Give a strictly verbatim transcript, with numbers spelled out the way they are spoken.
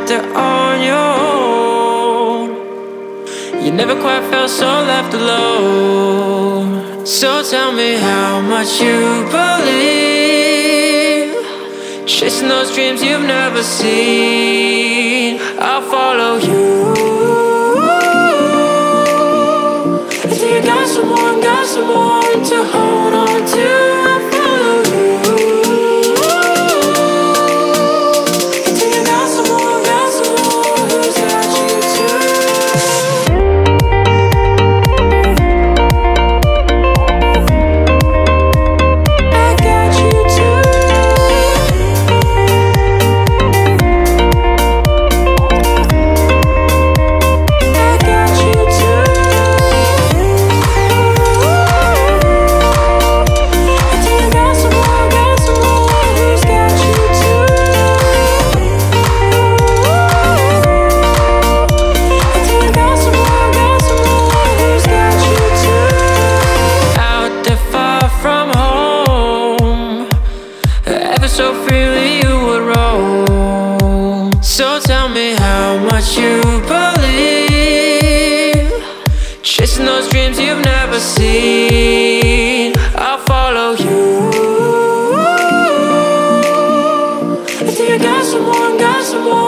after on your own. You never quite felt so left alone. So tell me how much you believe, chasing those dreams you've never seen. I'll follow you until you got someone, got someone to hold on to. I'll follow you until you got someone, got someone who's got you too. So freely you would roam. So tell me how much you believe, chasing those dreams you've never seen. I'll follow you until you got someone, got someone